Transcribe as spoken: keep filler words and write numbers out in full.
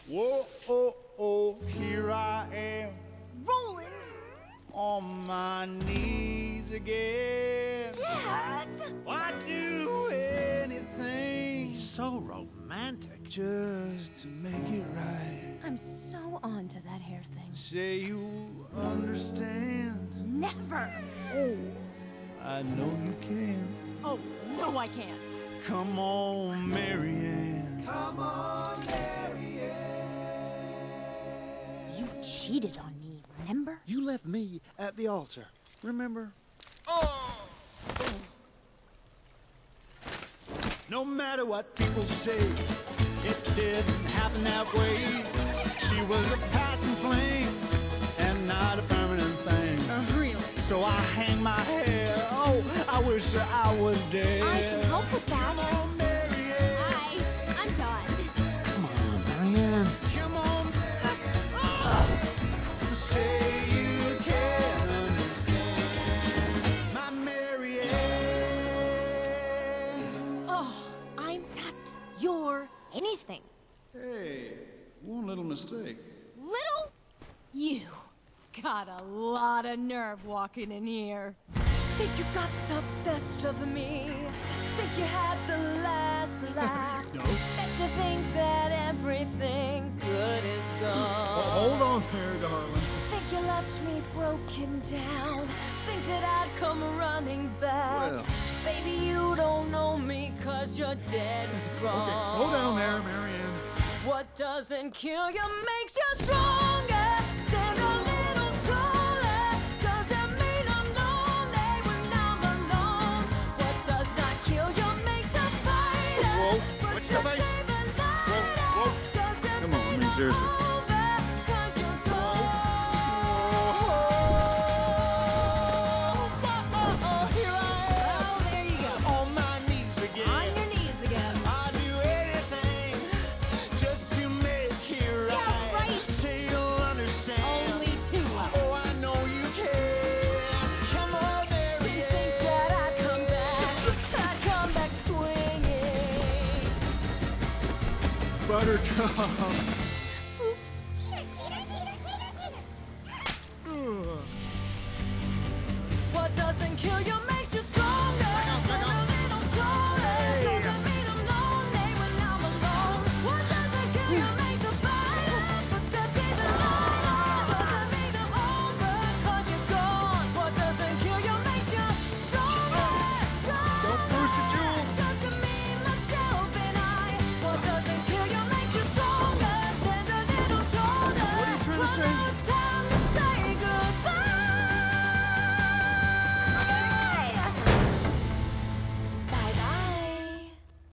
Whoa, oh, oh, here I am. Roland! On my knees again. Dad! I'd do anything So romantic. just to make it right. I'm so on to that hair thing. Say you understand. Never! Oh, I know you can. Oh, no I can't. Come on, Marianne. Come on, Marianne. You cheated on me, remember? You left me at the altar, remember? No matter what people say, it didn't happen that way. She was a passing fling and not a permanent thing. Uh, really? So I hang my head. Oh, I wish that I was dead. I can help with that. Come on, Marianne. Hi, I'm done. Come on, Marianne. Come on. Say you can understand. My Marianne. Oh, I'm not your anything. Hey, one little mistake. Little? You got a lot of nerve walking in here. Think you got the best of me. Think you had the last laugh. No. Bet you think that everything good is gone. Hold on there, darling. Think you left me broken down. Think that I'd come running back. Well. Baby, you don't know me cause you're dead wrong. Okay, slow down there, Marianne. What doesn't kill you makes you stronger. Stand a little taller. Doesn't mean I'm lonely when I'm alone. What does not kill you makes a fighter. Whoa, But what's to your face? save a lighter Whoa, whoa. doesn't Come on, I mean mean, I'm seriously. over, 'cause you're gone. Oh, here I am. Oh, there you go. On my knees again. On your knees again. I'll do anything just to make it right. Yeah, right. Say you'll understand. Only too well. Oh, I know you can. Come on, Didn't Marianne. think that I'd come back. I'd come back swinging. Buttercup.